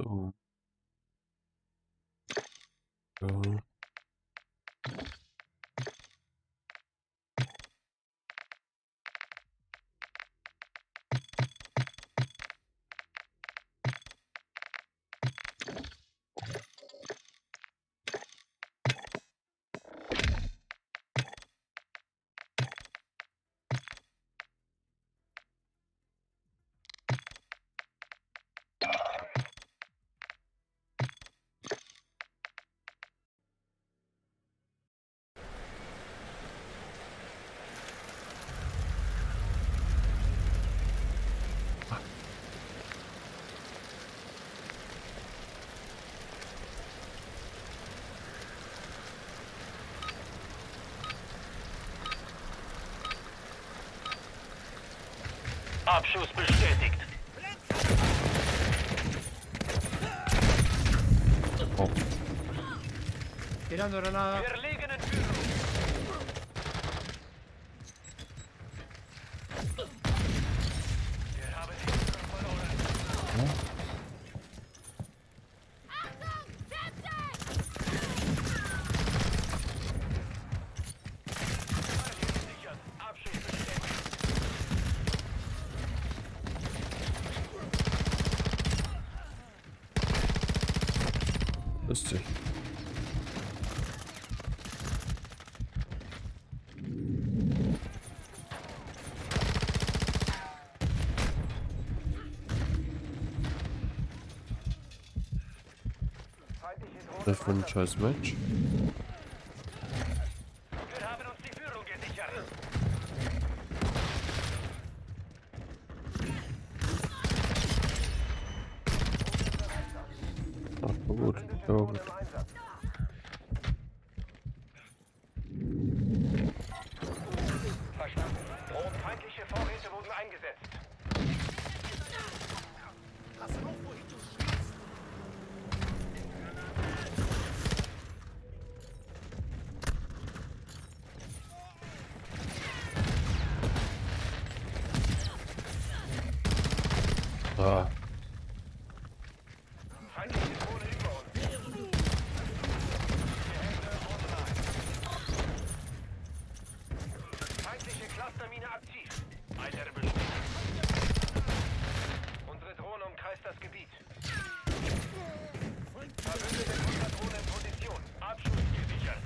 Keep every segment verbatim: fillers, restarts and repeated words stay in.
So. Ja. Abschuss bestätigt. Oh. Tirando granada. Wir liegen in Führung. Wir haben die Führung verloren. Gesichert. Abschuss bestätigt. Lustig. Das war ein scheiß Match. Wir haben uns die Führung gesichert. Ach, gut. Ja, gut. Verstanden. Drohnen feindliche Vorräte wurden eingesetzt. Ah. Feindliche Drohne über uns. Gehänge online. Feindliche Clustermine aktiv. Weitere Bestätigung. Unsere Drohne umkreist das Gebiet. Verbündete Konterdrohne in Position. Abschuss gesichert.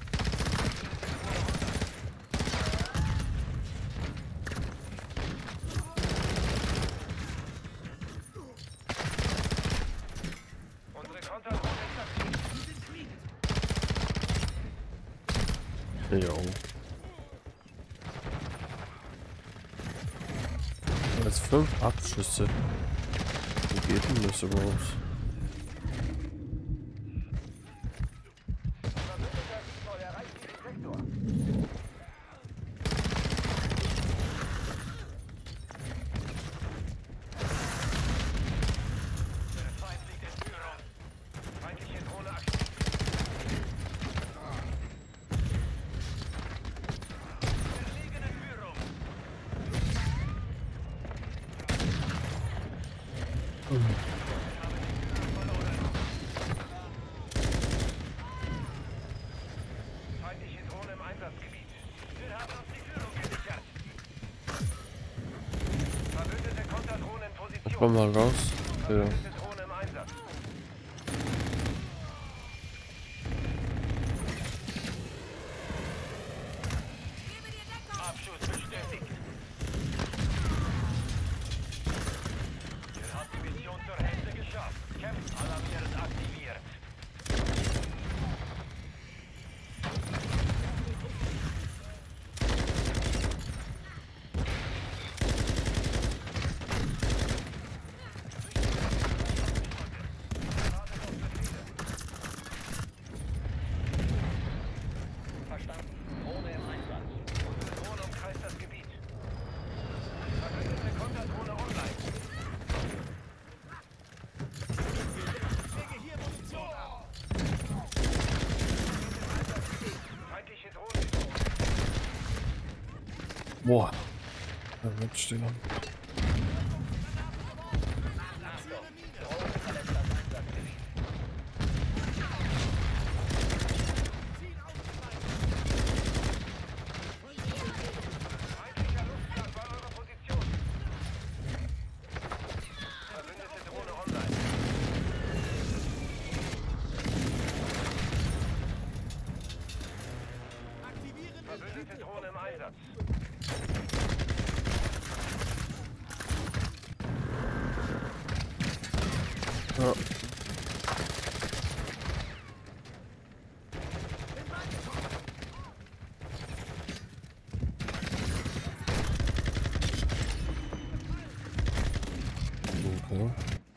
Unsere Konterdrohne ist aktiv. Jo. Jetzt fünf Abschüsse. Wie geht denn das überhaupt? Verbündeter soll erreichen den Sektor. Der Feind liegt in Führung. Feindliche Drohne aktiv. Wir liegen in Führung. Feindliche Drohne im Einsatzgebiet. Wir haben uns die Führung gesichert. Verbündete Konterdrohne in Position. Komm mal raus. Ja. Verbündete Drohne im Einsatz. Abschuss bestätigt. Ihr habt die Mission zur Hälfte geschafft. Kämpft alarmiert aktiviert. Verstanden. Drohne im Einsatz. Unsere Drohne umkreist das Gebiet. Verbündete Konterdrohne online. Lege hier Munition ab. Feindliche Drohne über uns. Boah. Da wird stehen. Achtung. Drohne verletzt das Einsatz. Ja. Okay.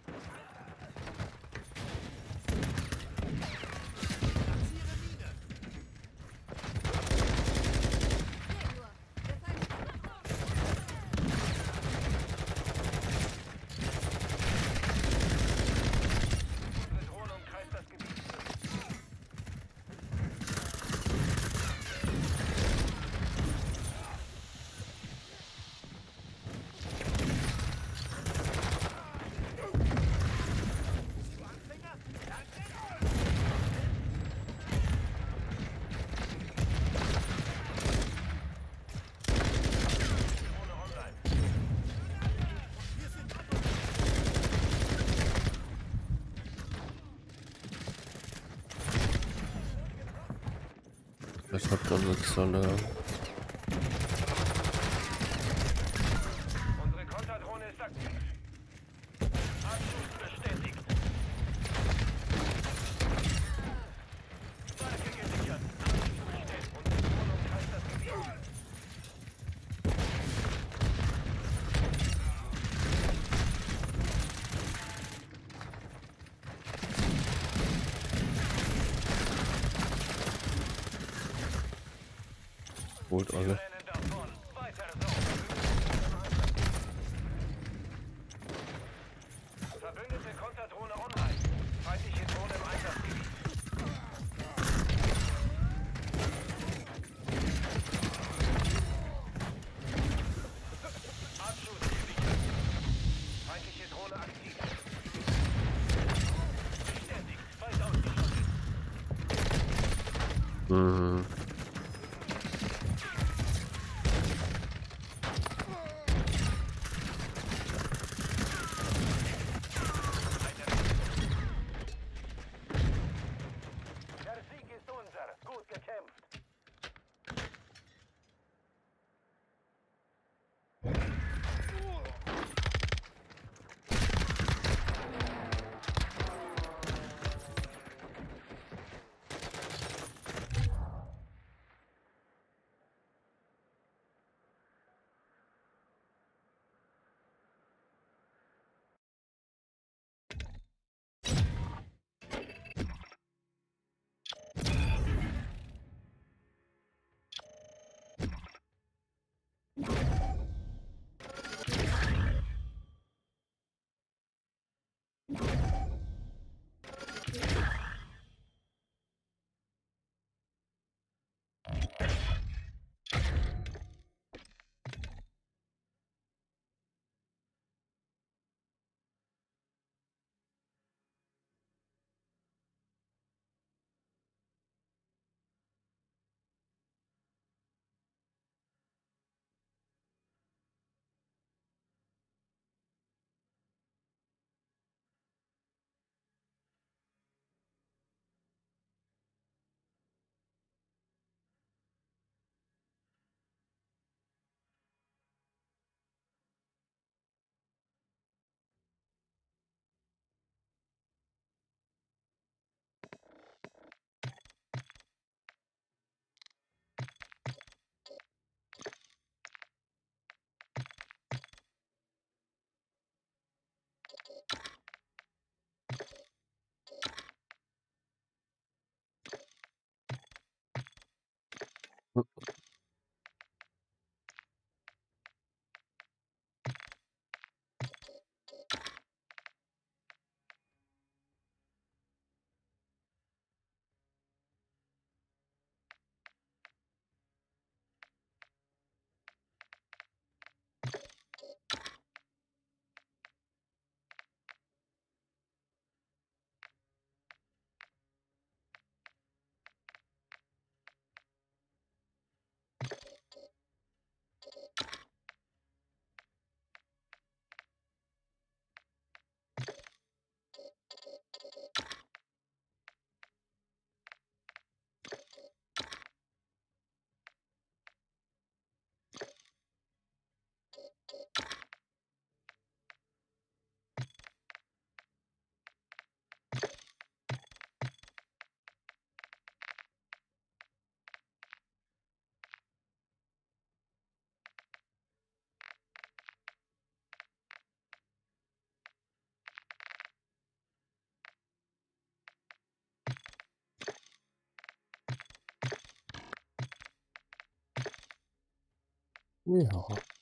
Unsere Drohne umkreist das Gebiet. Drohne online. Ich hab da nichts verloren. Unsere Konterdrohne ist aktiv. Abschuss bestätigt. Balken gesichert. Abschuss bestätigt. Unsere Drohne umkreist das Gebiet. Holt alle. Rennen davon. Weiter so. Verbündete Konterdrohne online. Feindliche Drohne im Einsatzgebiet. Abschuss gesichert. Feindliche Drohne aktiv. Bestätigt. Weit ausgeschlossen. Mhm. Der Sieg ist unser. Gut gekämpft. Ja.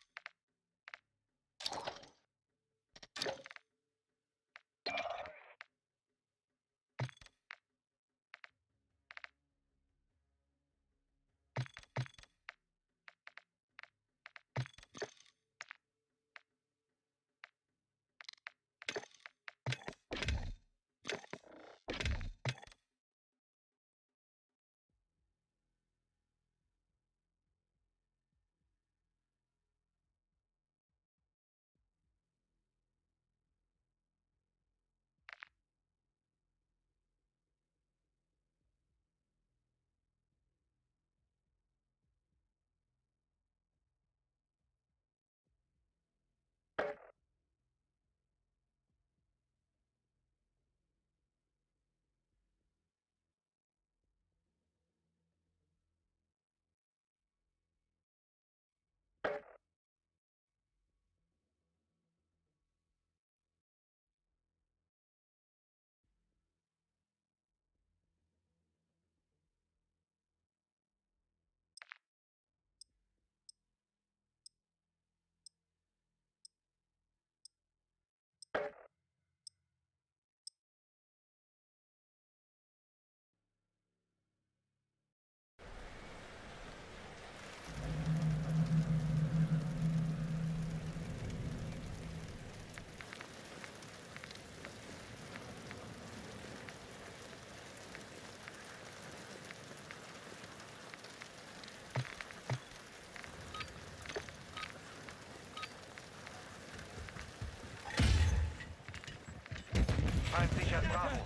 Feindlicher Bravo.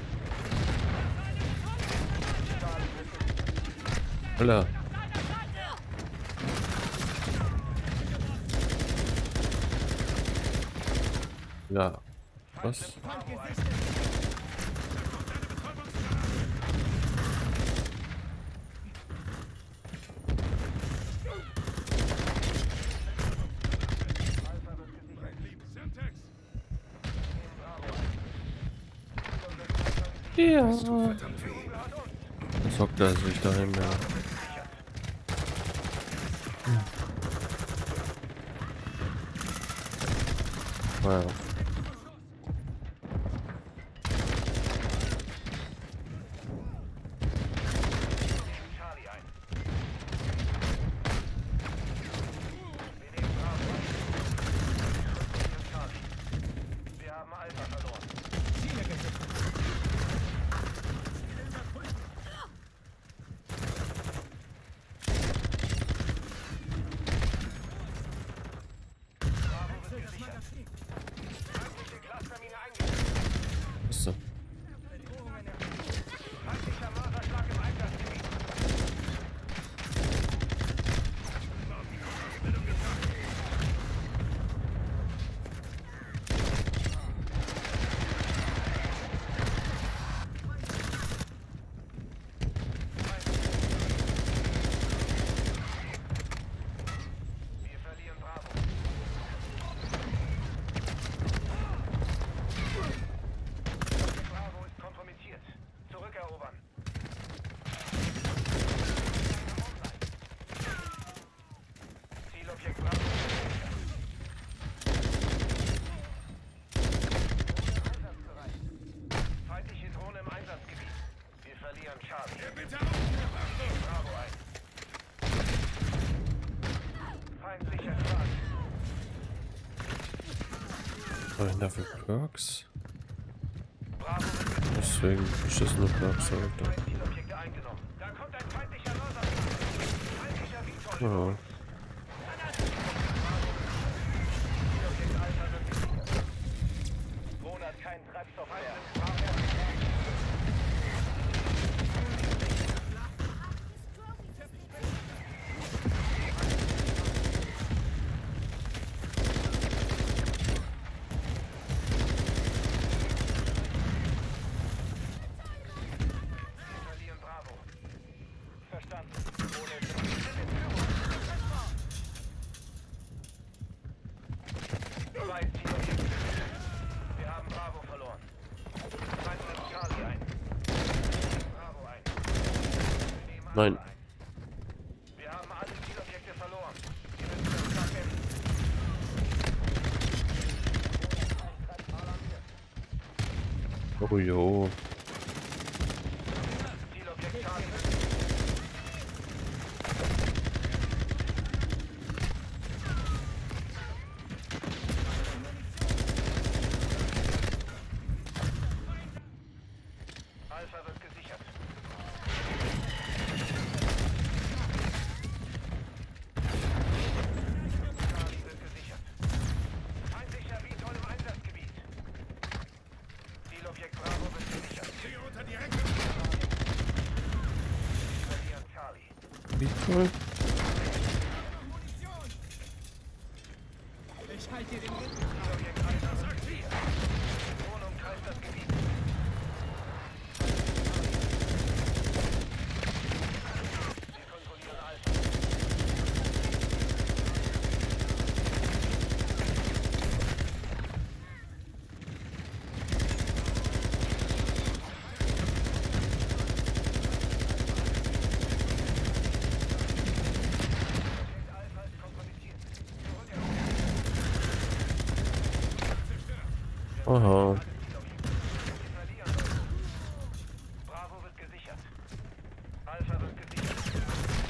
Holla. Ja. Was? Ja. Was hockt er sich dahin, ja. Naja. Charlie ein. Wir nehmen Bravo ein. Charlie. Wir haben Alpha verloren. Bravo wird gesichert. Feindliche Clustermine eingesetzt. Was ist denn? Feindlicher Mörserschlag im Einsatzgebiet. Wir verlieren Bravo. Bravo ist kompromittiert. Zurückerobern. Zielobjekt Bravo. Einsatzbereit. Feindliche Drohne im Einsatzgebiet. Wir verlieren Charlie. Bravo ein. Feindlicher Schlag. Was habe ich denn da für Perks? Bravo wird gesichert. Deswegen ist das nur Perks, Alter. Zwei Zielobjekte eingenommen. Da kommt ein feindlicher Mörser. Feindlicher Vitol. Ja. Zielobjekt Alpha wird gesichert. Drohne hat keinen Treibstoff mehr. Wir verlieren Bravo. Verstanden. Drohne ist in Zwei Zielobjekte. Wir haben Bravo verloren. Fallen wir Charlie ein. Bravo ein. Wir nehmen Nein. Alpha ein. Wir haben alle Zielobjekte verloren. Wir müssen Oh jo. Zielobjekt Charlie. Alpha wird gesichert. Charlie wird gesichert. Feindlicher Vitol im Einsatzgebiet. Zielobjekt Bravo wird gesichert. Wir verlieren Charlie. Wie toll. Zielobjekt Alpha wird gesichert. Drohne umkreist das Gebiet. Wir kontrollieren Alpha. Alpha ist kompromittiert. Aha. Wir verlieren. Bravo wird gesichert. Alpha wird gesichert.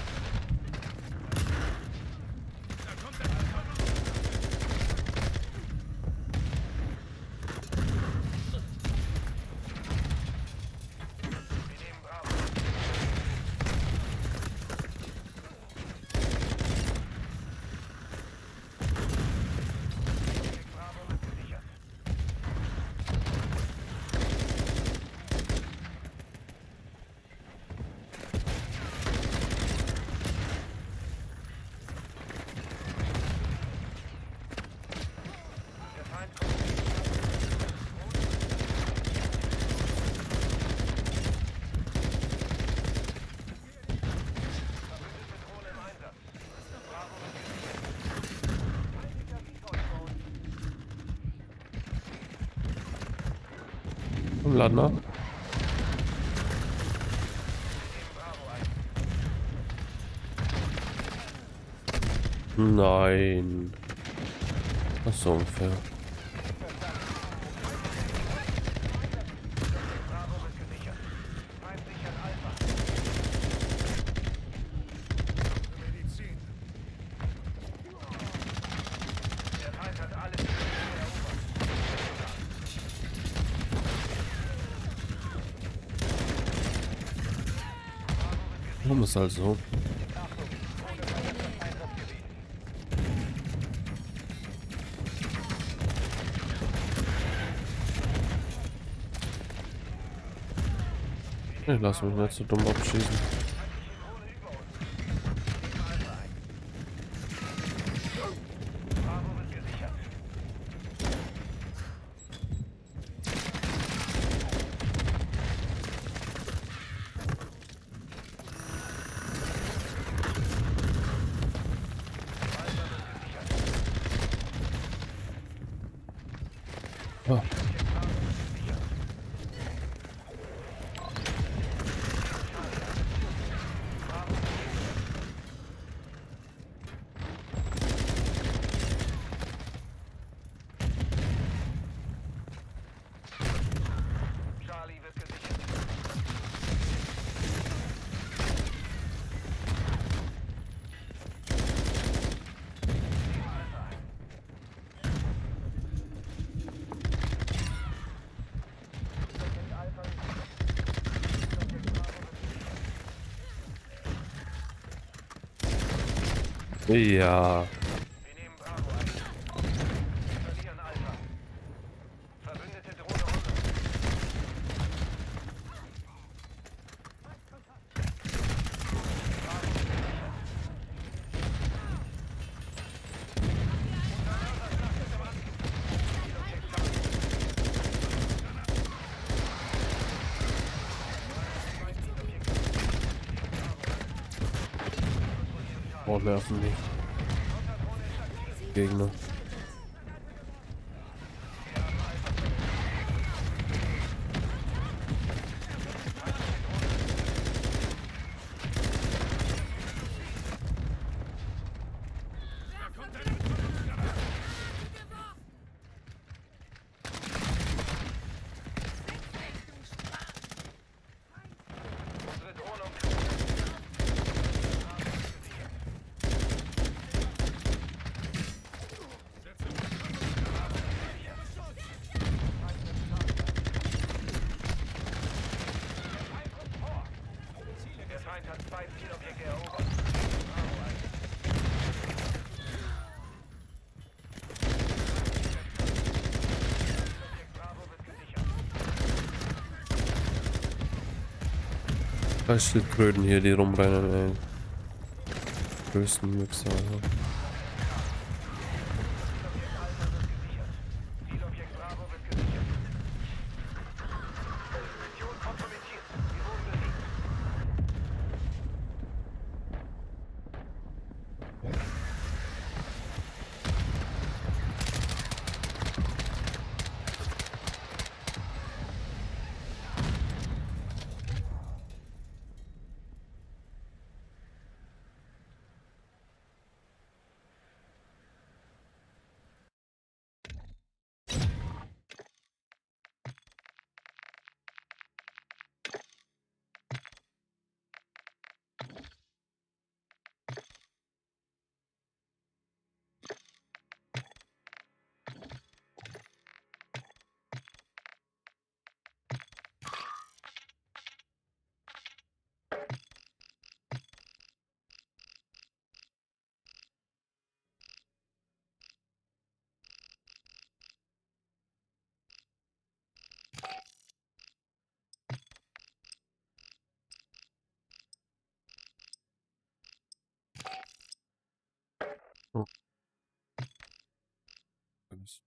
Wir nehmen Bravo. Bravo wird gesichert. Der Feind kommt. Verbündete Drohne im Einsatz. Bravo wird gesichert. Feindlicher Vitol-Drone. Komm, lad mal. Wir nehmen Bravo ein. Nein. Das ist so unfair. Bravo wird gesichert. Feind sichert Alpha. Der Feind hat alles erobert. Warum ist halt so? Achtung, Drohne verlässt das Einsatzgebiet. Ich lass mich nicht so dumm abschießen. Feindliche Drohne über uns. Wir nehmen Alpha ein. Bravo wird gesichert. Alpha wird gesichert. Ah, Bravo wird gesichert. Bravo wird gesichert. Charlie wird gesichert. Alpha ein. Subjekt Alpha ist gesichert. Subjekt Bravo wird gesichert. ja. Wir nehmen Bravo ein. Wir verlieren Alpha. Verbündete Drohne unten. Bravo wird gesichert. Zielobjekt Charlie. Oh, nerven mich. Konterdrohne ist aktiv. Gegner. Wir haben Alpha verloren. Drei Schildkröten hier, die rumrennen, ey. Größten Mixer. Also. Zielobjekt Bravo wird gesichert. Mission kompromittiert. Wir wurden besiegt. Oh. Alles.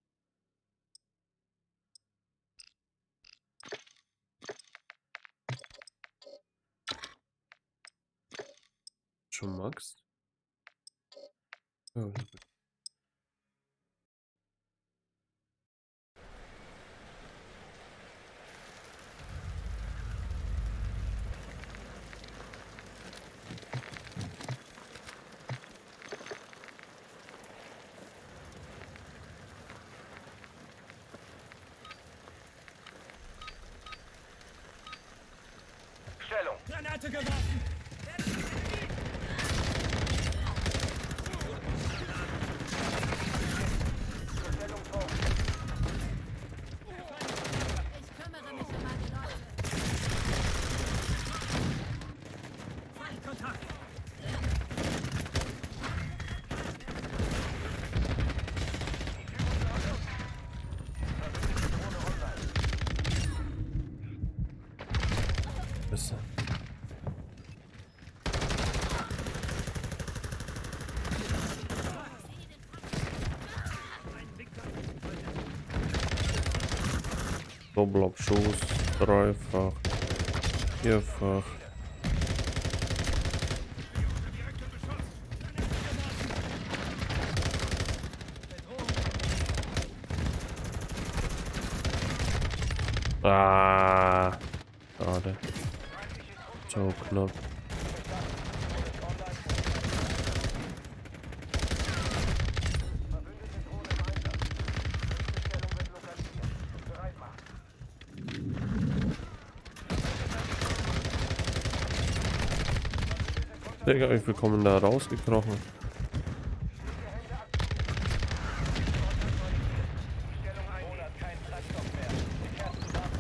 Schon Max? Ja, ja. Stellung. Granate geworfen! Zur Stellung vor. Ich kümmere mich um meine Leute. Feindkontakt! Drohne online. Besser. Doppelabschuss, dreifach, vierfach. Ah, schade. So knapp. Verbündete Drohne im Einsatz. Nächste Stellung wird lokalisiert. Bereit machen. Digga, wie viel kommen da rausgekrochen? Stellung ein. Monat kein Treibstoff mehr. Gekehrt zu Waffen.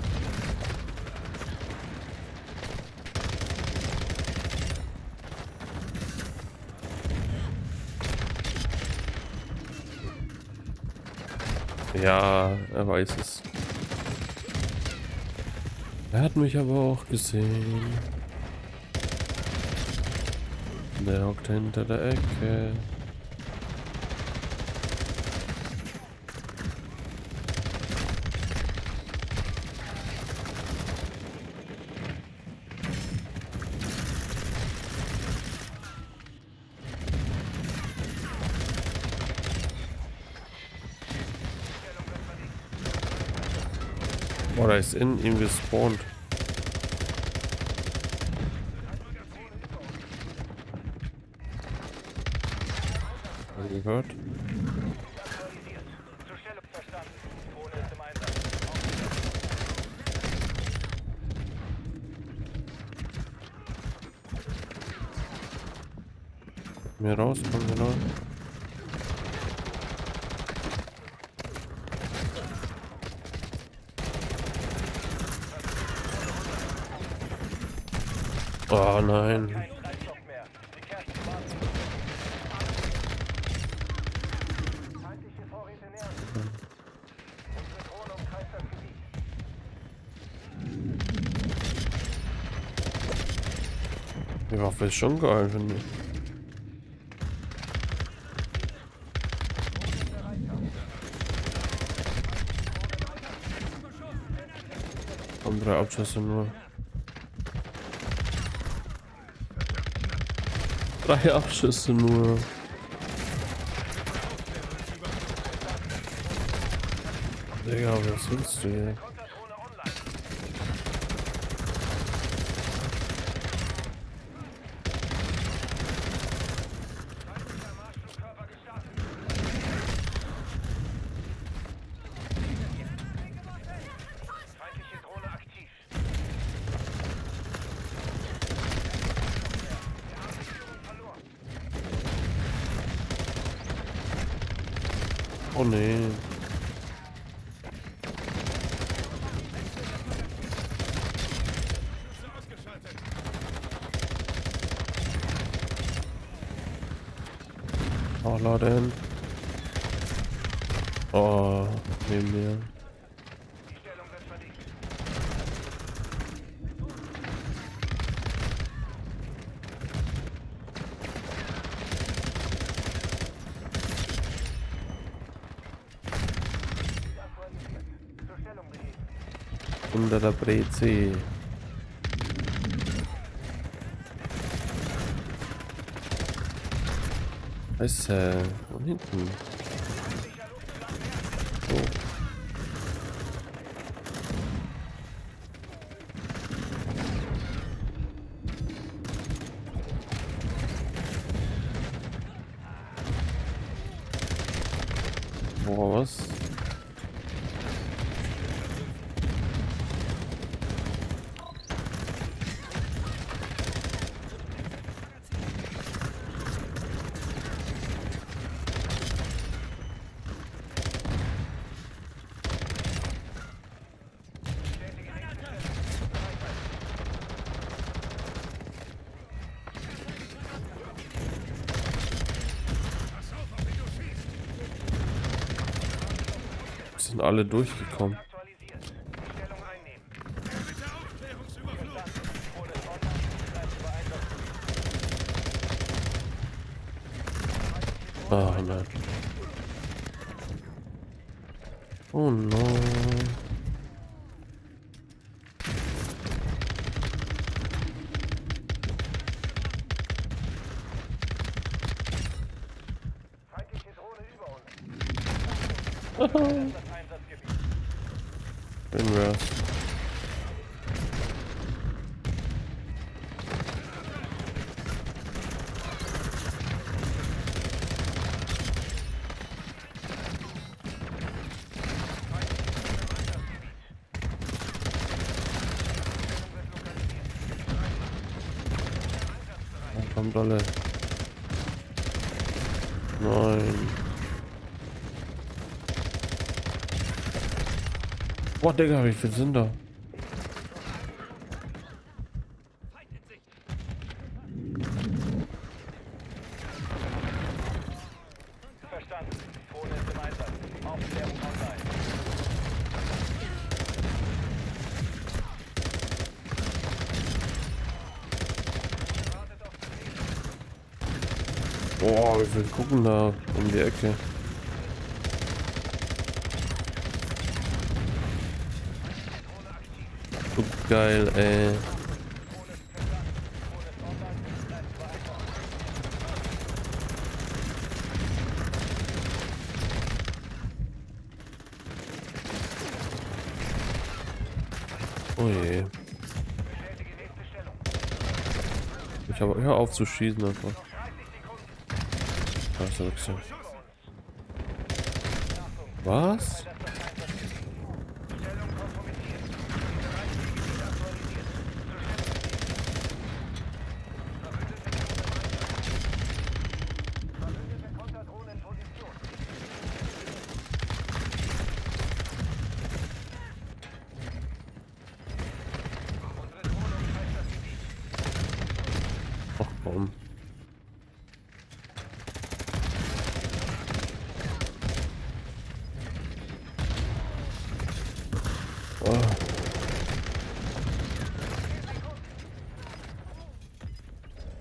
Ja, er weiß es. Er hat mich aber auch gesehen. Der hockt hinter der Ecke. Oh, da ist in ihm gespawnt. Haben Sie gehört? Aktualisiert. Zur Stellung verstanden. Drohne ist im Einsatz. Mir raus, komm mir raus. Oh nein. Kein Treibstoff mehr. Gekehrt zu Waffen. Feindliche Vorräte nähern sich. Unsere Drohne umkreist das Gebiet. Die Waffe ist schon geil, finde ich. Und drei Abschüsse nur. Drei Abschüsse nur. Digga, was willst du hier? Konterdrohne online. Feindlicher Marschflugkörper gestartet. Feindliche Drohne aktiv. Wir haben die Führung verloren. Oh nee. Oh, laden. Oh, neben mir. Die Stellung wird verlegt. Aktualisiert. Zur Stellung begeben. Unter der Breze. Scheiße. Von hinten. Oh. Boah, was? Sind alle durchgekommen. Aktualisiert. Die Stellung einnehmen. Ah, nein. Oh nein. Feindliche Drohne über uns. Haha. Das Einsatzgebiet. Bin wir. Kommt alle. Nein. Boah, Digga, wie viel sind da? Verstanden. Drohne ist im Einsatz. Aufklärung online. Wartet auf Befehl. Boah, wie viel gucken da um die Ecke? Drohne aktiv. So geil, ey. Drohne ist verstanden. Drohne ist online. Bleibt weiter. Oh je. Bestätige nächste Stellung. Ich habe hör auf zu schießen einfach. dreißig Sekunden. Da ist er weg. Über uns. Was? Stellung kompromittiert. Bereitgebiet aktualisiert. Zur Stellung. Verbündete Konterdrohne in Position. Unsere Drohne umkreist das Gebiet. Ach komm. Oh.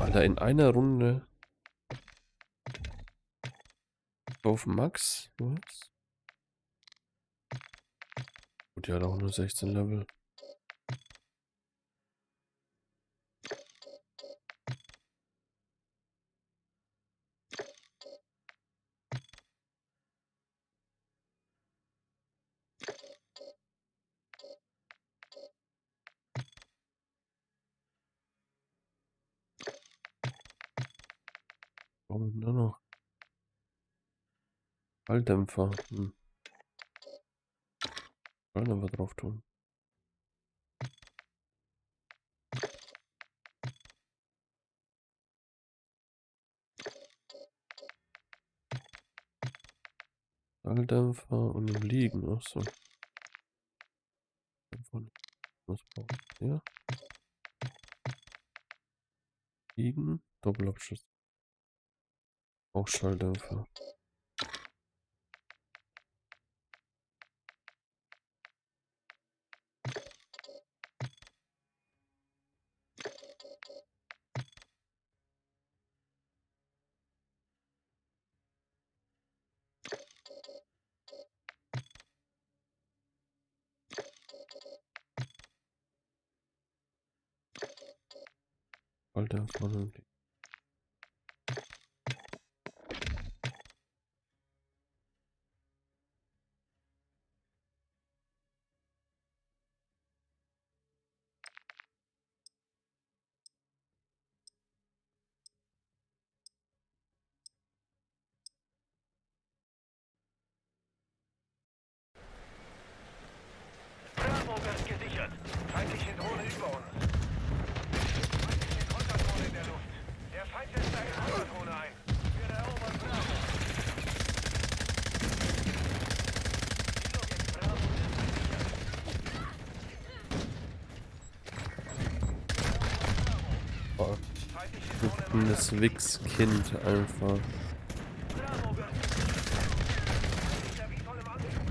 Alter, in einer Runde auf Max? Was? Gut, die hat auch nur sechzehn Level. Warum da noch? Falldämpfer. Hm. Wollen wir drauf tun. Falldämpfer und im Liegen. Achso. Was braucht ihr? Liegen. Doppelabschuss. Auch Schalldämpfer. Schalldämpfer und im Liegen. Bravo wird gesichert. Feindliche Drohne über uns. Feindliche Konterdrohne in der Luft. Der Feind setzt eine Konterdrohne ein. Wir erobern Bravo. Zielobjekt Bravo wird gesichert. Boah, Feindliche Drohne im das Wix-Kind einfach. Bravo wird gesichert. Ist er wie voll im Anflug.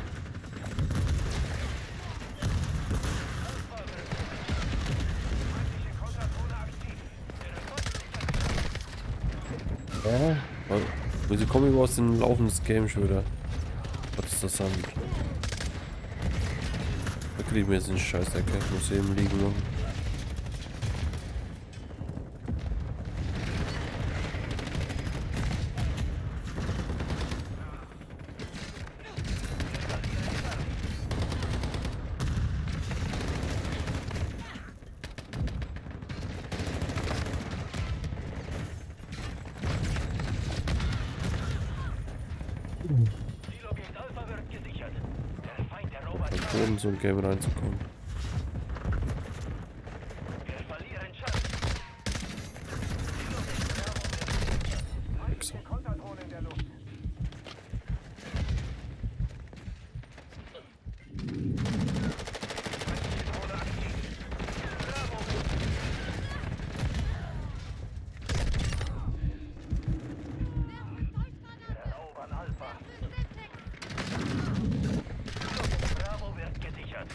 Feindliche Konterdrohne aktiv. Der Rekord ist Ja. Also, wieso kommen wir aus dem laufendes Game schon wieder? Was ist das an? Da kriegen wir jetzt einen Scheißdecke. Ich muss eben liegen machen. Zielobjekt Alpha wird gesichert. Der Feind erobert Im Bravo. Boden so ein Game reinzukommen. Wir verlieren Schatten. Zielobjekt Bravo wird gesichert. Feindliche Konterdrohne in der Luft. Feindliche Drohne aktiv. Bravo wird Wir erobern Alpha. Zielobjekt Bravo wird gesichert.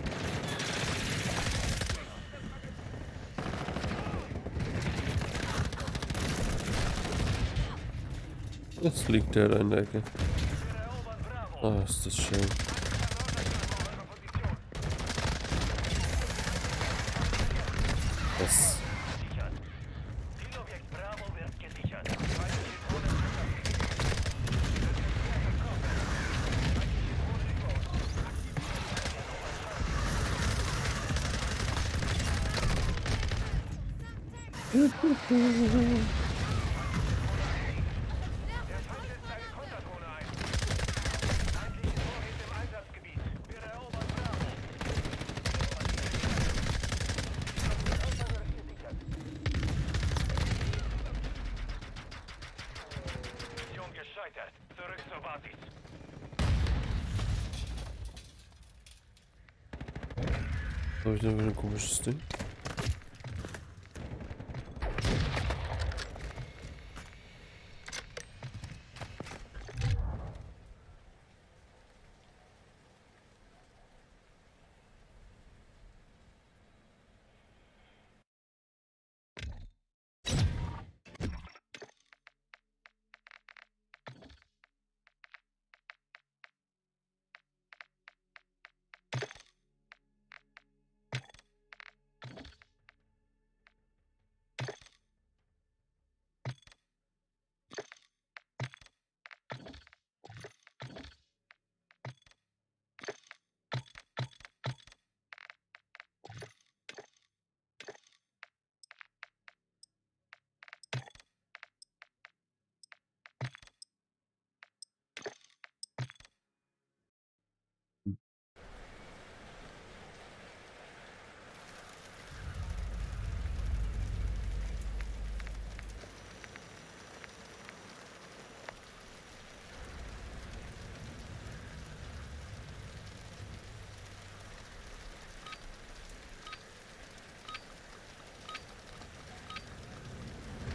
Jetzt liegt der da in der Ecke. Wir erobern Bravo. Ah, ist das schön. Das. Gesichert. Zielobjekt Bravo wird gesichert. Feindliche Drohne im Einsatzgebiet. Wir sind sehr gekommen. Feindliche Drohne über uns. Der Feind setzt eine Konterdrohne ein. Feindliche Vorräte im Einsatzgebiet. Wir erobern Bravo. Alpha wird gesichert. Mission gescheitert. Zurück zur Basis. Was habe ich denn für ein komisches Ding?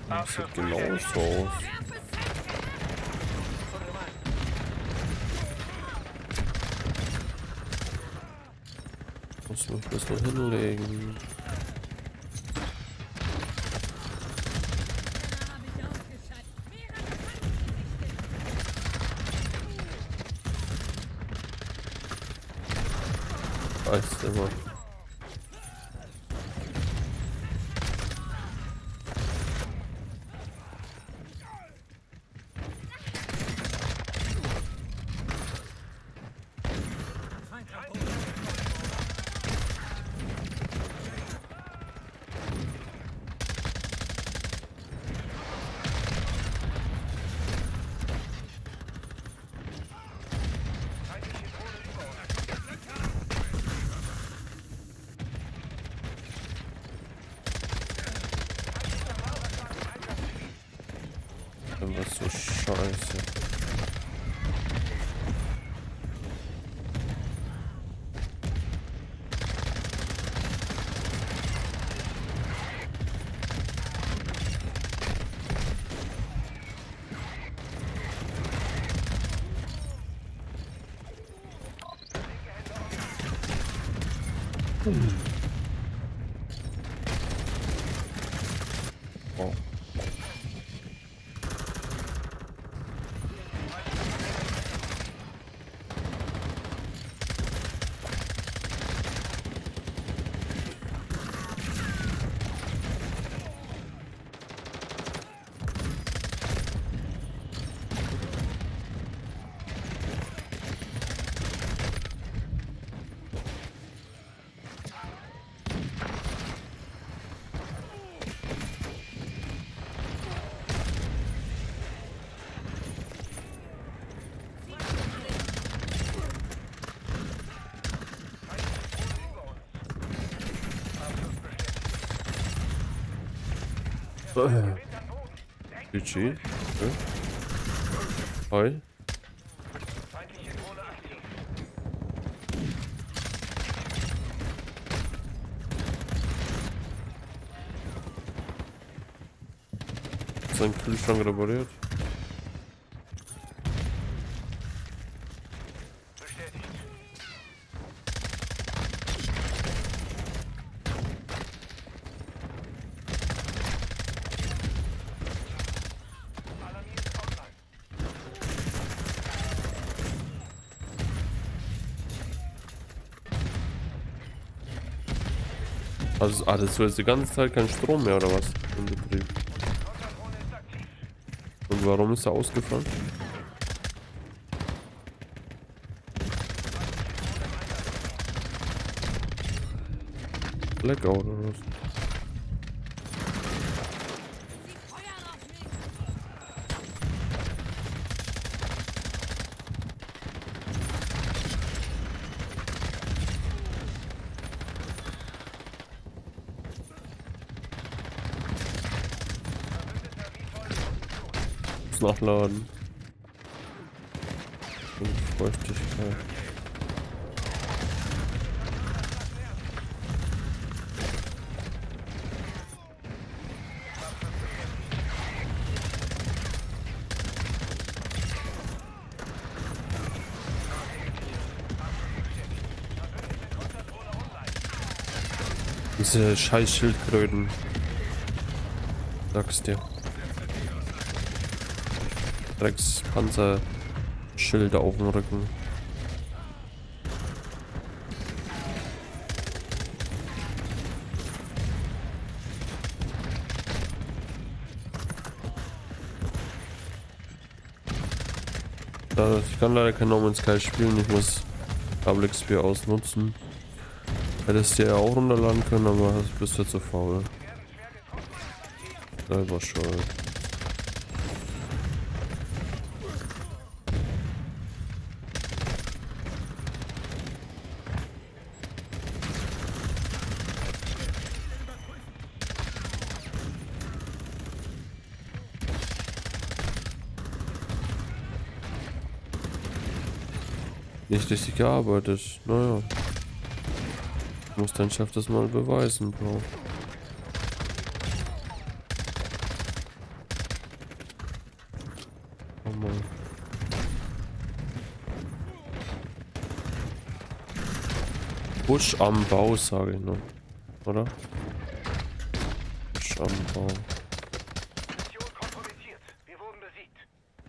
Das sieht genau so aus. Muss noch ein bisschen hinlegen. Weißt du mal. Was so scheiße. Hm. Oh. G G. Okay. Hi. Feindliche Drohne aktiv. Ist ein Kühlschrank repariert? Bestätigt. Alarmiert online. Also, ah, das war jetzt die ganze Zeit kein Strom mehr oder was? Im Betrieb. Konterdrohne ist aktiv. Und warum ist er ausgefallen? Blackout oder was? Sie feuern auf mich! Muss nachladen. Und Feuchtigkeit. Diese scheiß Schildkröten. Sag's dir. Dreckspanzerschilder auf dem Rücken. Da, ich kann leider kein No Man's Sky spielen, ich muss Double X P ausnutzen. Hättest du ja auch runterladen können, aber bist du zu faul. Selber schuld. Nicht richtig gearbeitet. Naja. Muss dein Chef das mal beweisen, Bro. mal. Busch am Bau, sage ich noch. Oder? Busch am Bau. Mission kompromittiert. Wir wurden besiegt.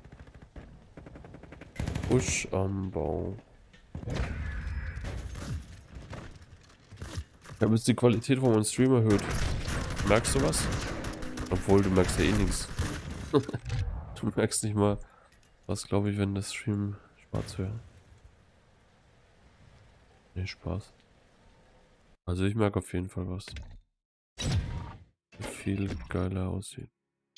Busch am Bau. Ich habe jetzt die Qualität von meinem Stream erhöht. Merkst du was? Obwohl, du merkst ja eh nichts. Du merkst nicht mal, was glaube ich, wenn das Stream schwarz wäre. Nee, Spaß. Also ich merke auf jeden Fall was. Viel geiler aussieht.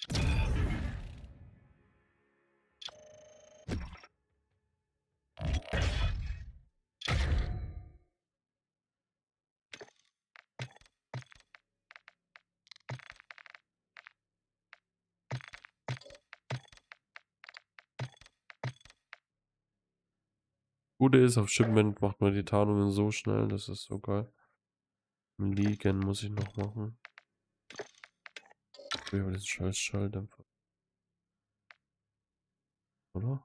Gute ist, auf Shipment macht man die Tarnungen so schnell, das ist so geil. Im Liegen muss ich noch machen. Ich will das scheiß Schalldämpfer. Oder?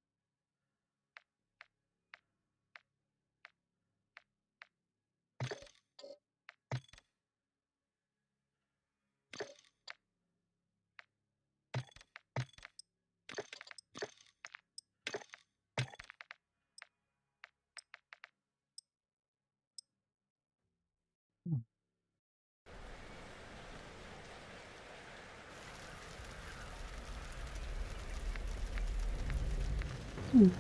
Hm.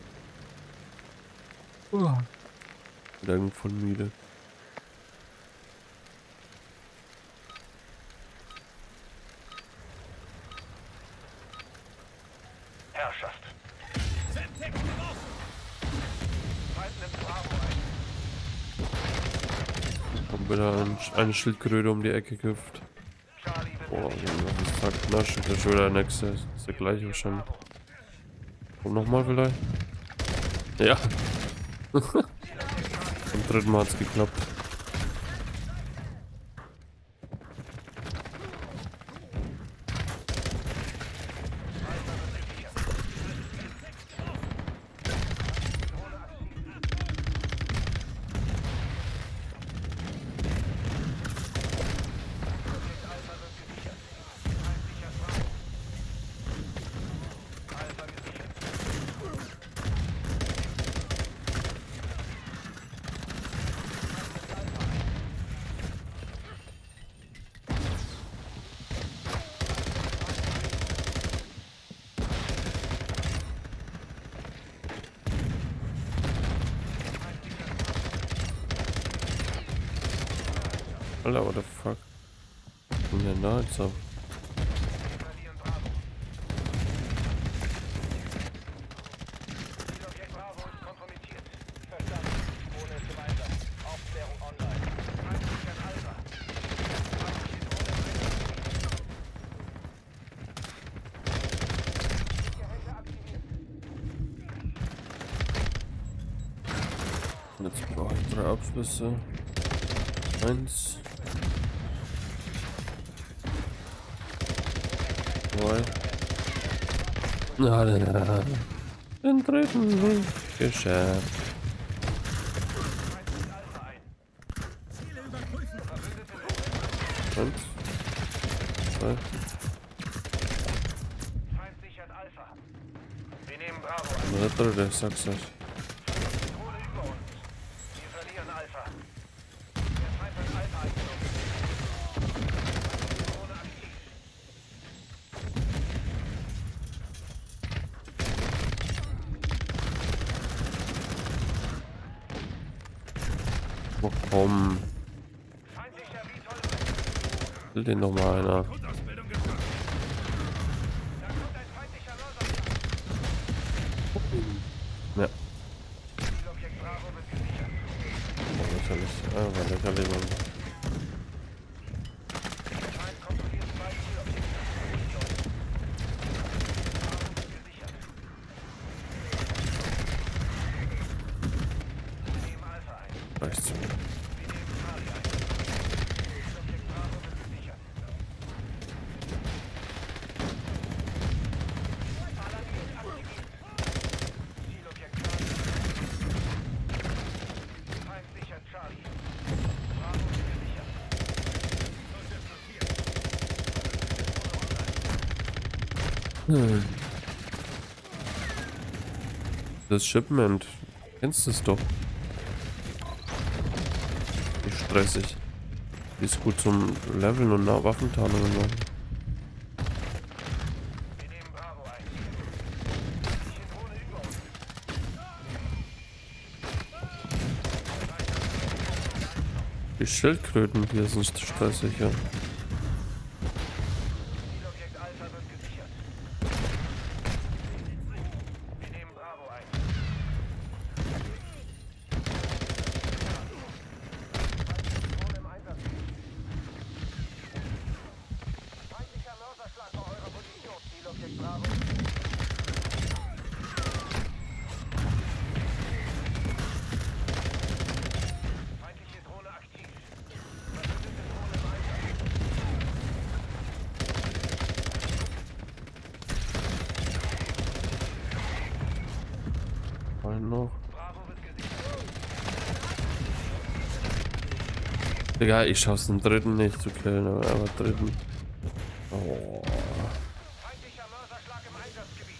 Oh. Wieder voll müde. Herrschaft. Feind nimmt Bravo ein. Kommt wieder ein, eine Schildkröte um die Ecke gehüpft. Charlie wird Boah, besiegt. was ist das? Na, schon der schon wieder der nächste. Das ist der gleiche wahrscheinlich. Kommt nochmal vielleicht? Ja. Zum dritten Mal hat's geklappt. Alter, what the fuck? Was ist denn da jetzt ab? verlieren Bravo. Zielobjekt Bravo ist kompromittiert. Verstanden. Ohne zum Einsatz. Aufklärung online. Feindlichkeit Alpha. Sicherheiten aktiviert. Jetzt brauche ich drei Abschlüsse. Eins. Zwei. Na, na, na. Den dritten. Geschafft. Eins. Zwei. Feind sichert Alpha. Wir nehmen Bravo ein. Der dritte, sag's euch. Drohne über uns. Wir verlieren Alpha. Der Feind hat Alpha eingenommen. Drohne aktiv. Oh, komm. Feindlicher Vitol. Will den noch mal einer. Da kommt ein feindlicher Loser. Ja. Zielobjekt Bravo wird gesichert. Oh, lächerlich. Ah, war lächerlich, Mann. Der Feind kontrolliert zwei Zielobjekte. Bravo wird gesichert. Wir nehmen Alpha ein. Reicht's. Wir nehmen Charlie ein. Zielobjekt Bravo wird gesichert. Alarmiert Hm. Das Shipment. Kennst du es doch. Wie stressig. Die ist gut zum Leveln und nach Waffentarnungen machen. Wir nehmen Bravo ein. Feindliche Drohne über uns. Die Schildkröten hier sind stressig, ja. Zielobjekt Alpha wird gesichert. Wir nehmen Bravo ein. Feindliche Drohne im Einsatz. Feindlicher Mörserschlag bei eurer Position. Zielobjekt Bravo. Feindliche Drohne aktiv. Verbündete Drohne im Einsatz. Einen noch. Bravo wird gesichert. Digga, ich schaff's den dritten nicht zu killen, aber aber dritten. Oh. Feindlicher Mörserschlag im Einsatzgebiet.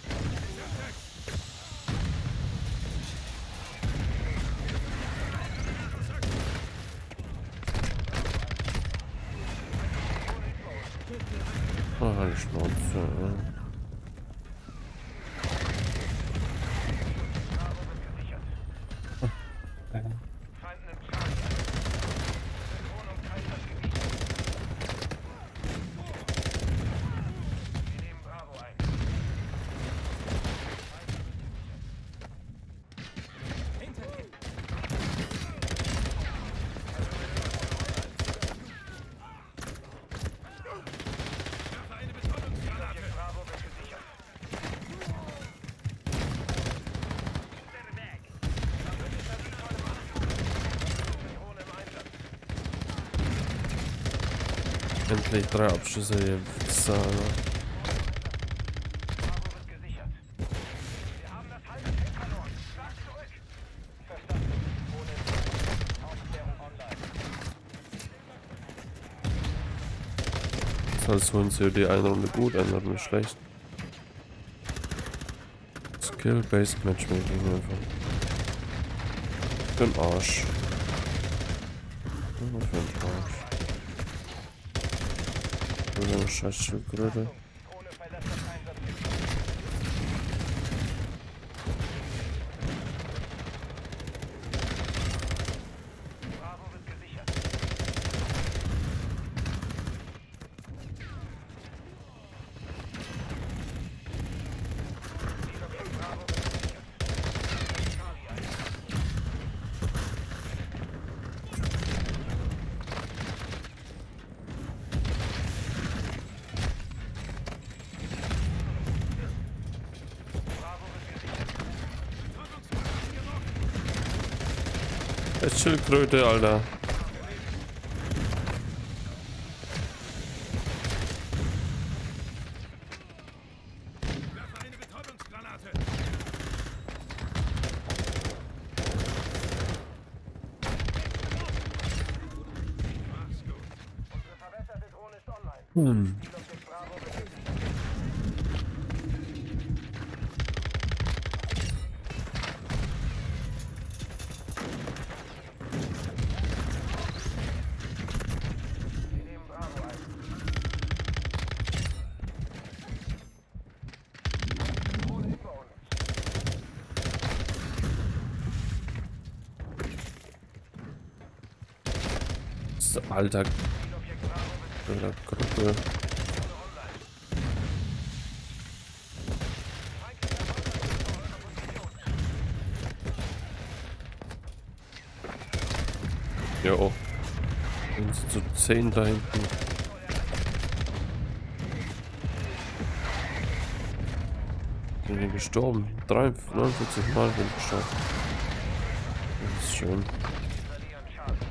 Ah, die Schnauze. Ja. Bravo wird gesichert. Feind nimmt Charlie ein. Drohne und Einsatzgebiet. Wir nehmen Bravo ein. Zielobjekt Bravo wird gesichert. Verbündeter Siegfall im Anflug. Verbündete Drohne im Einsatz. Endlich drei Abschüsse, ihr Wichser. Alter. Bravo wird gesichert. Wir haben das halbe Feld verloren. Schlag zurück. Verstanden. Drohne im Einsatz. Aufklärung online. Das heißt, holen sie die eine Runde gut, eine Runde schlecht. Skill-Based Matchmaking einfach. Für den Arsch. Ja, für den Arsch. So eine scheiß Schildkröte. Drohne verlässt das Einsatzgebiet. Bravo wird gesichert. Zielobjekt Bravo wird gesichert. Charlie ein. Bravo wird gesichert. Jetzt Schildkröte, Alter. Werfe eine Betäubungsgranate. Mach's gut. Unsere verbesserte Drohne ist online. Hm. Zielobjekt Bravo wird gesichert. Wir nehmen Bravo ein. Drohne über uns. Das ist alter, Zielobjekt Bravo wird alter Krüppel. Drohne online. Feindlicher Mörserschlag bei eurer Position. Jo. Sind sie zu zehn da hinten. Sind die gestorben? drei, neunundvierzig Mal bin ich gestorben. Das ist schön. Verlieren Charlie.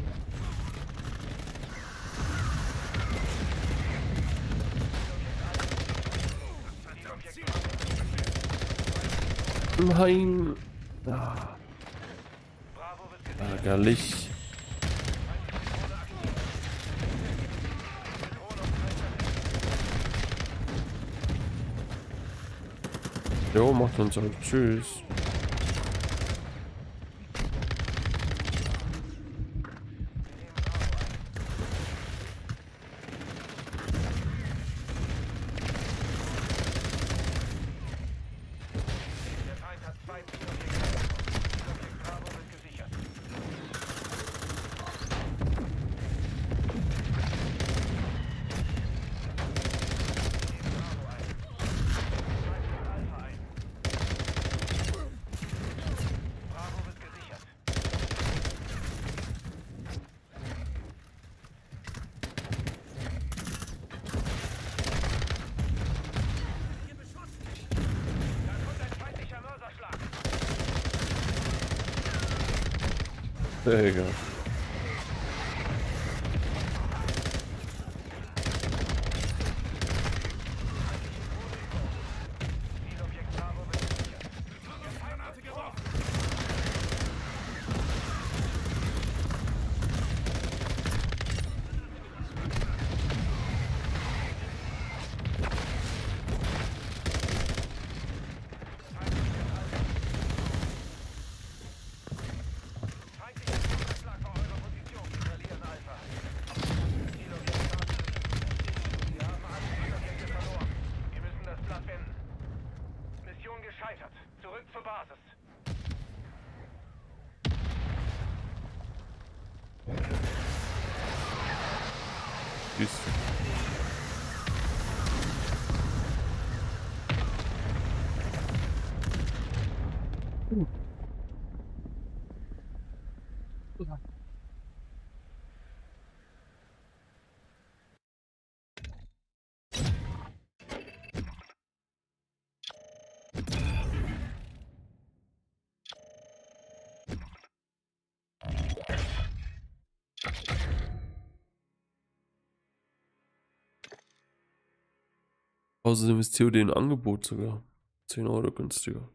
Zielobjekt Bravo. Nein. Ah, Bravo wird gesichert. ärgerlich. Drohne aktiv. Drohne und Einsatzgebiet. Jo, macht uns halt. Tschüss. Der Feind hat zwei Zielobjekte. Zielobjekt Bravo wird gesichert. Nehmen Bravo ein. Greifen Alpha ein. Bravo wird gesichert. Da kommt ein feindlicher Mörserschlag. Egal. Zielobjekt Bravo wird gesichert. Granate geworfen. Feindlicher Mörserschlag vor eurer Position. Wir verlieren Alpha. Zielobjekt Bravo. Wir haben alle Zielobjekte verloren. Wir müssen das Blatt wenden. Mission gescheitert. Zurück zur Basis. Tschüss. Außerdem ist C O D ein Angebot sogar. zehn Euro günstiger.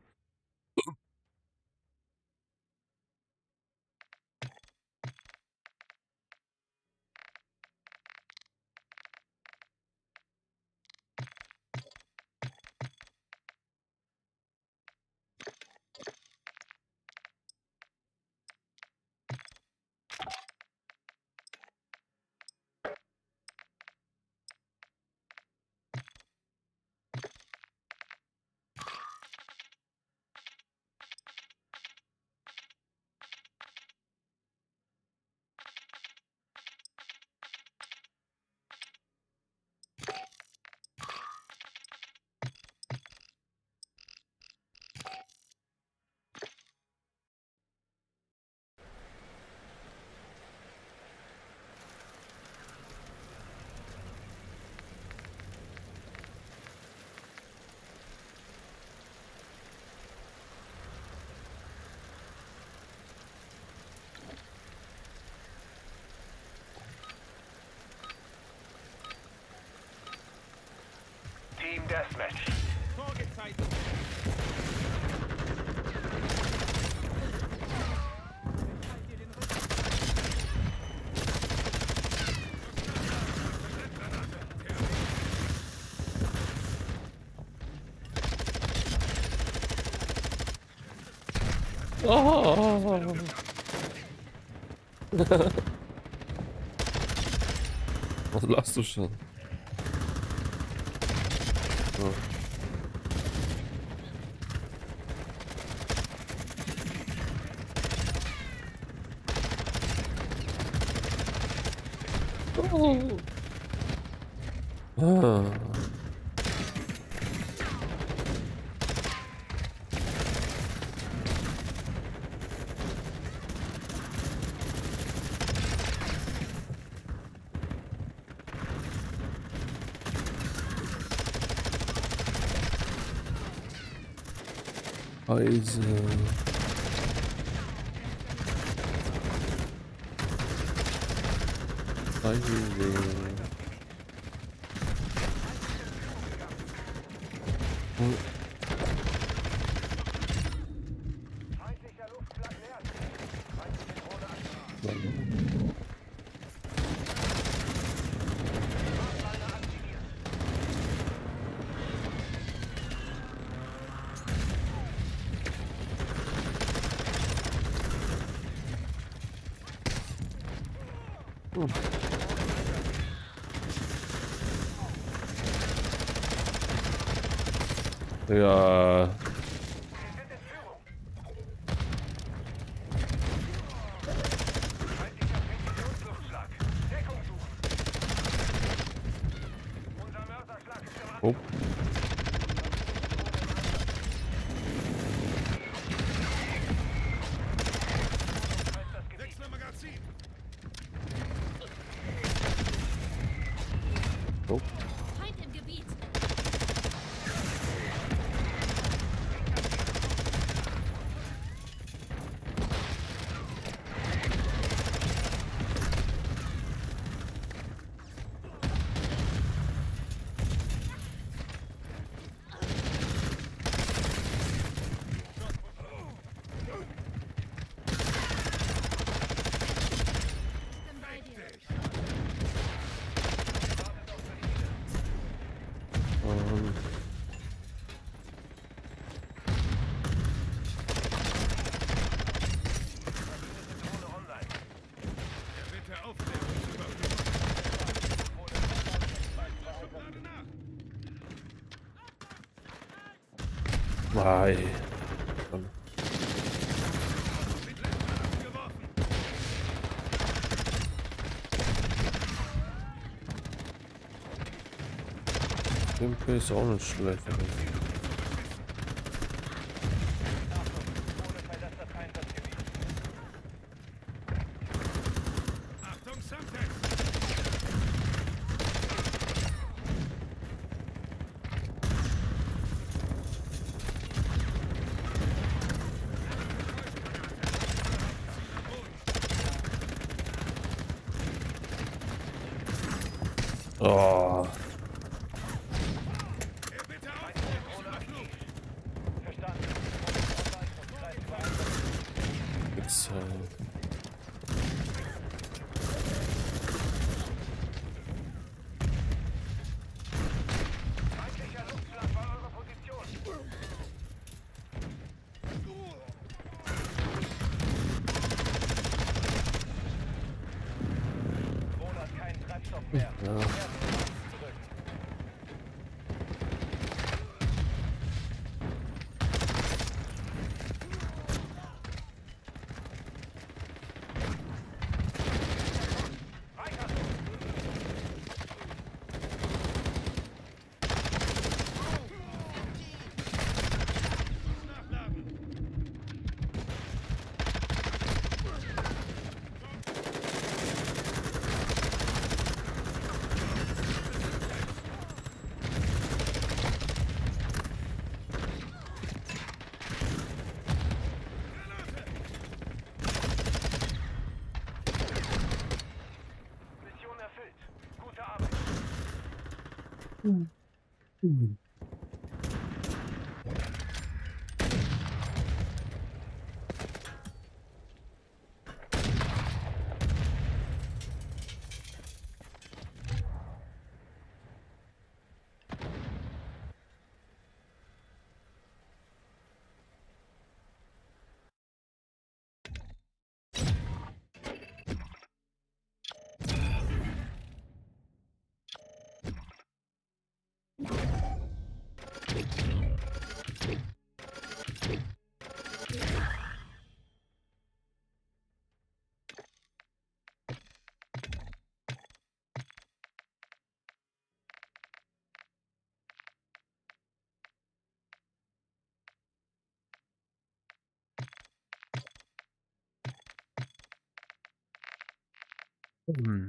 Team Deathmatch. Vorgezeichnet. Oh. Was lachst du schon? So. Oh. Ah. Eise. Eise. Oh. Feindlicher Luftschlag nähert sich. Feindliche Drohne angebracht. Maßleine aktiviert. Ja. Feindlicher Präzisionsluftschlag. Deckung suchen. Unser Mörserschlag ist im Oh. Einsatz. Das Gebiet. Wechsle Magazin. Oh. Feind im Gebiet. Ich bin bei dir. Ähm. Drohne online. Der Bitte Aufklärungsüberprüfung. Schublade nach. Mei. Mit Lichtgranate geworfen. Simple ist auch nicht schlecht. Drohne verlässt das Einsatzgebiet. Achtung, Semtex. Oh. Der Bitte Aufklärungsüberflug. Verstanden. Drohne ist online und bereit für Einsatz. Jetzt, äh, Feindlicher Luftschlag bei eurer Position. Drohne hat keinen Treibstoff mehr. ja. Zurück. Weiter so. Nachladen. Mission erfüllt. Gute Arbeit. Hm.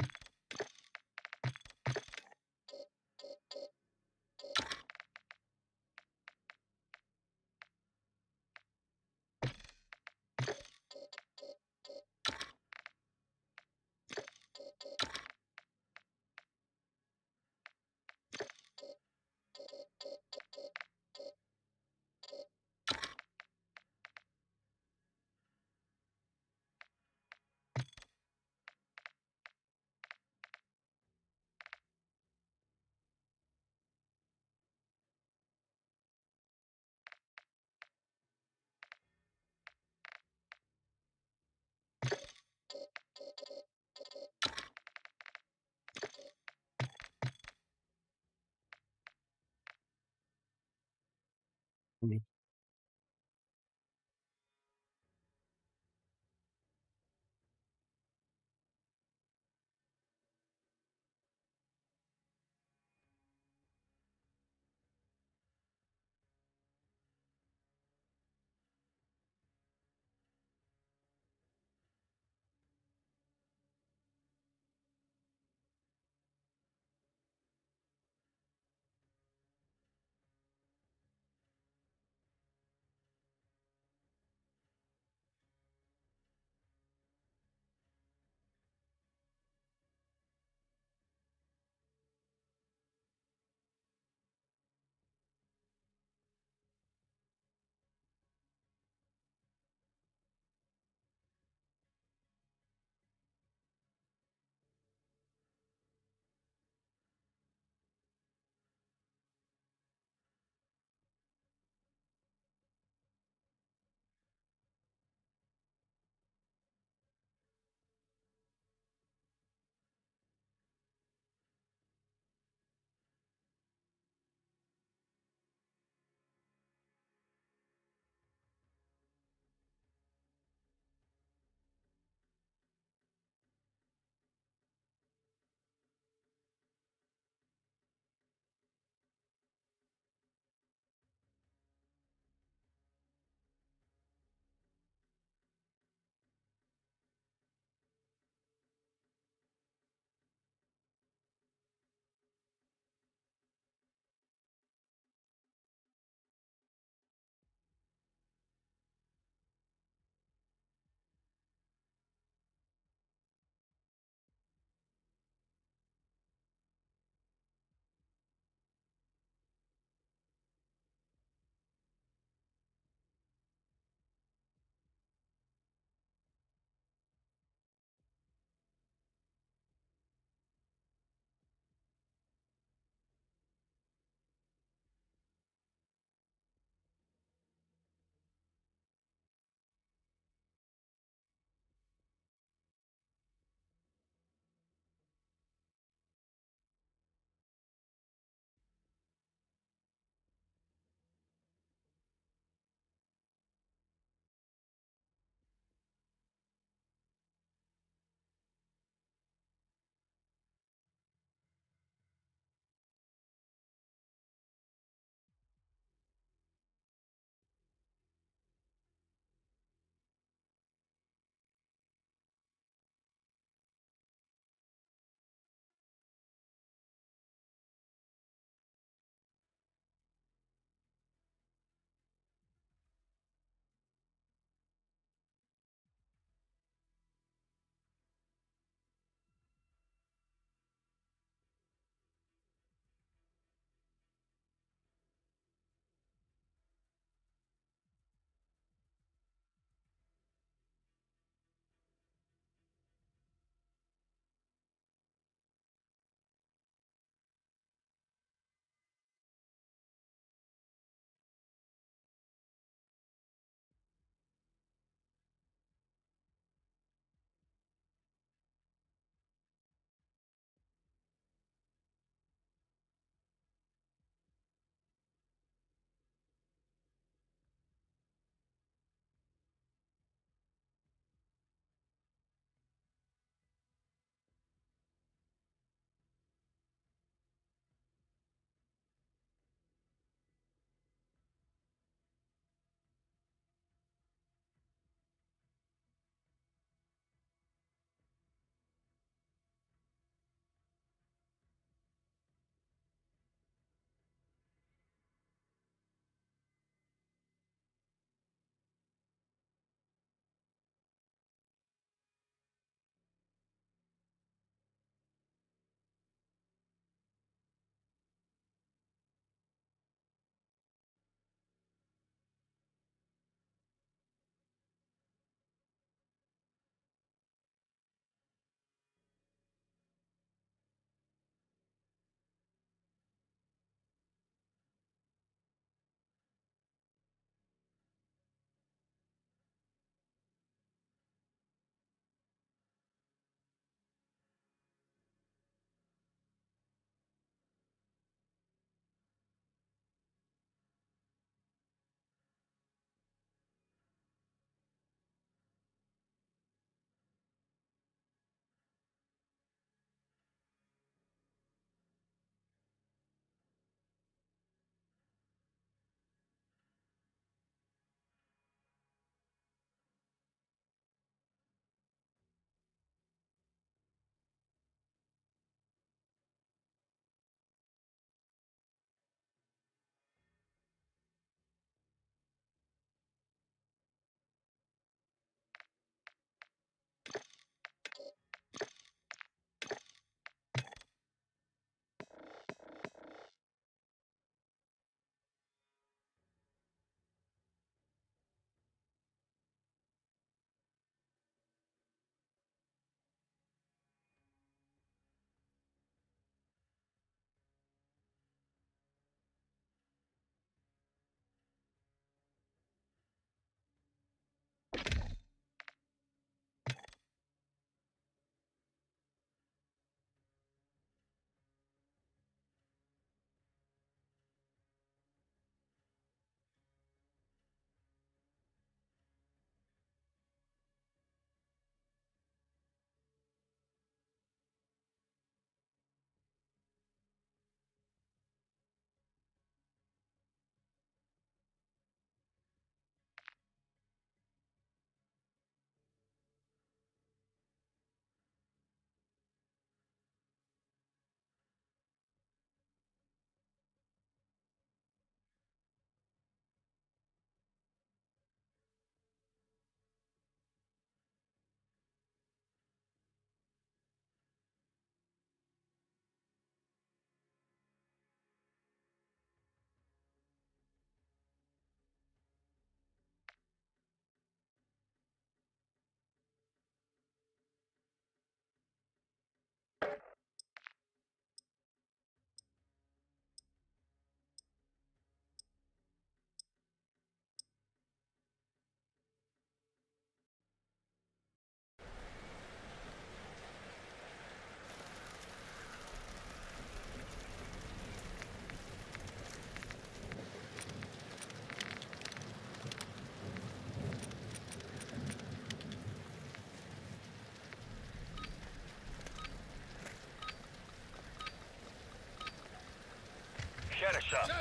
geschafft.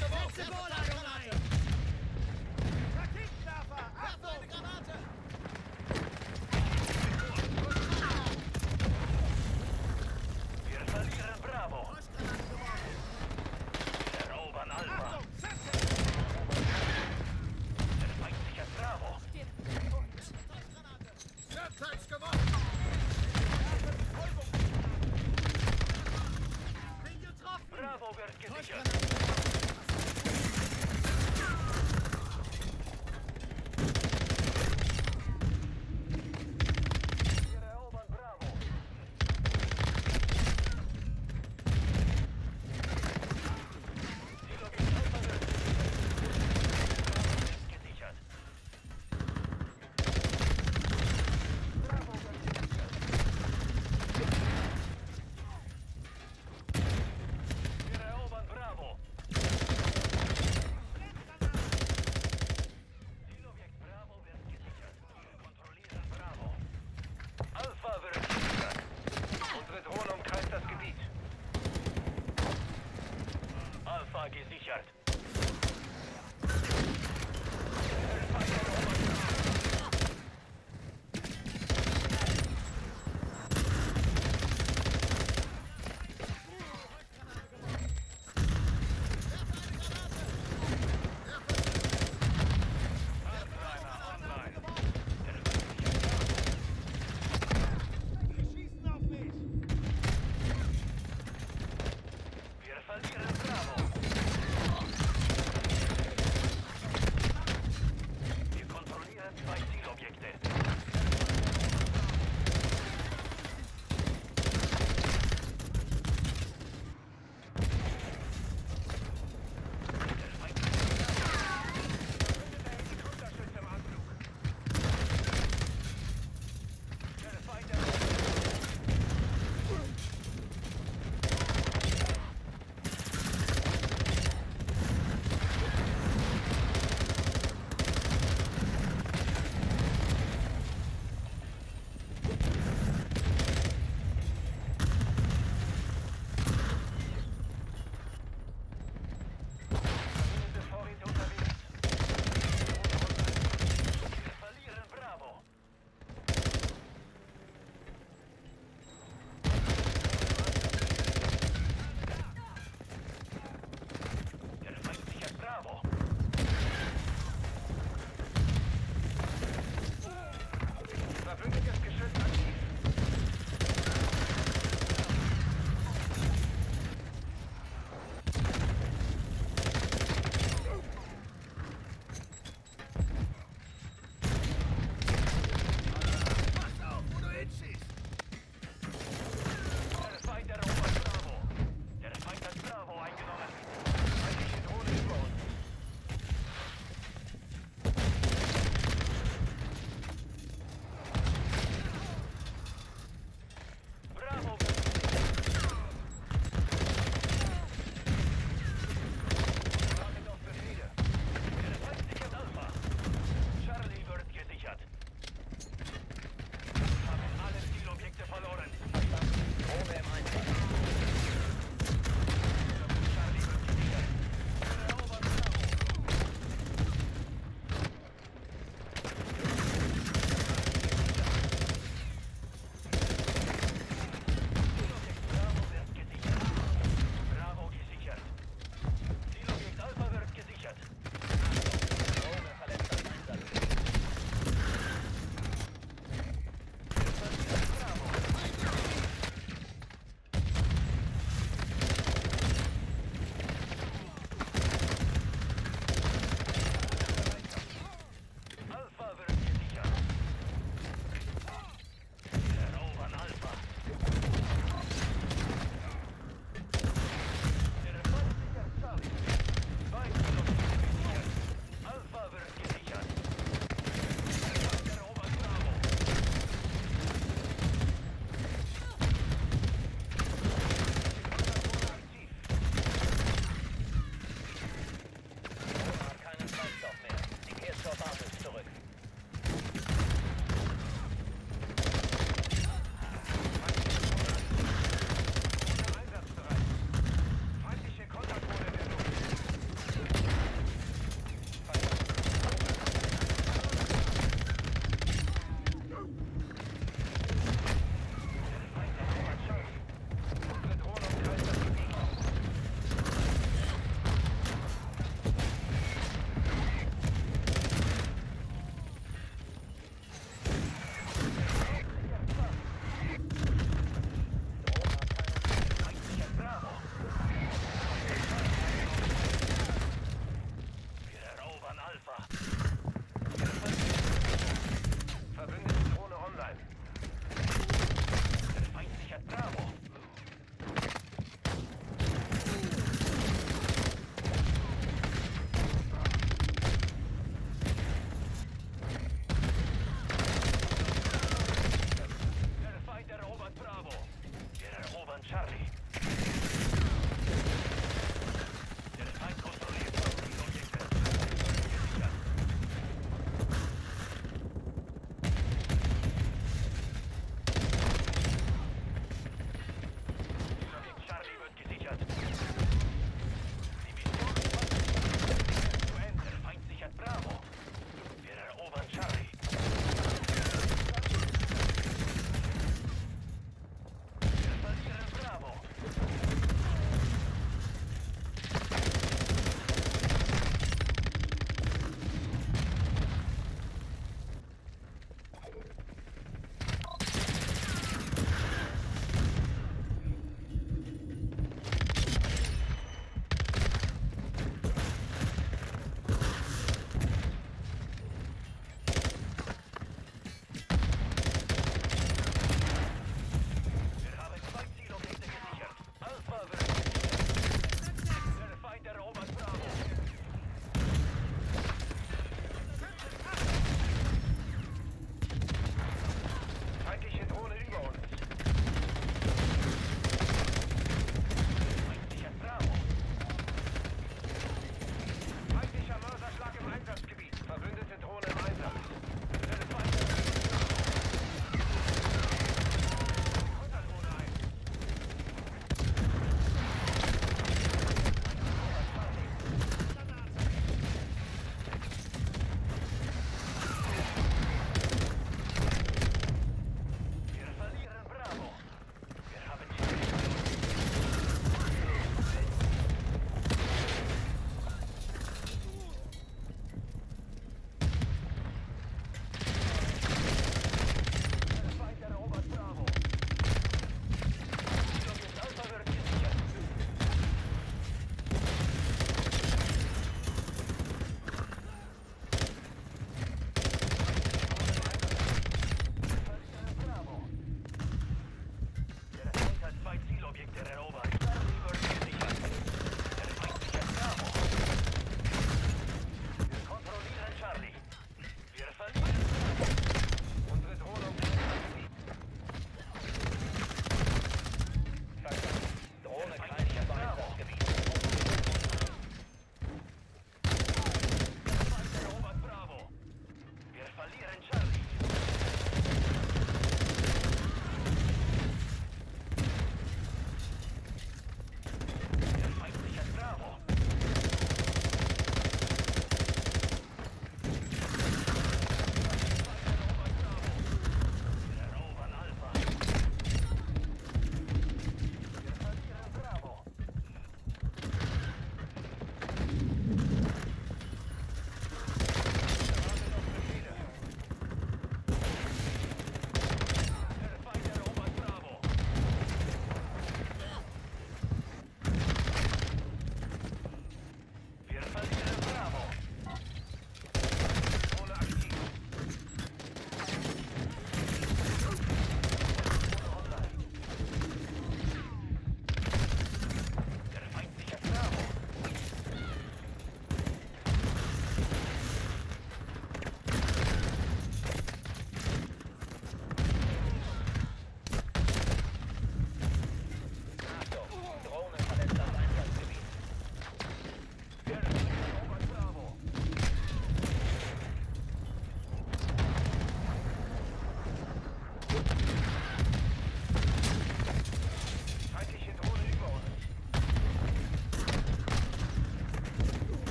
Raketenwerfer! Achtung! Granate! Wir verlieren Bravo. Erobern Alpha. Der Feind sichert Bravo. Surprise gewonnen! Bin getroffen! Bravo wird gesichert.